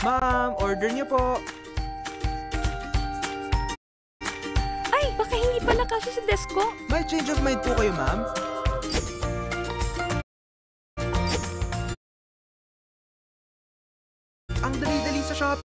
Ma'am, order niyo po. Ay, baka hindi pala kasya sa desk ko. May change of mind po kayo, ma'am? Ang dali-dali sa Shopee.